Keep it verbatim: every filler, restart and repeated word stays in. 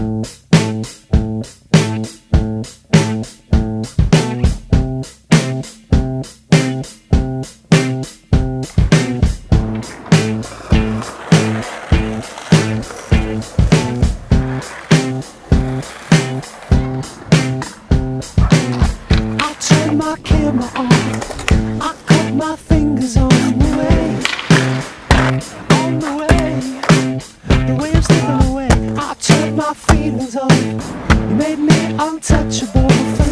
My feelings on you, you made me untouchable.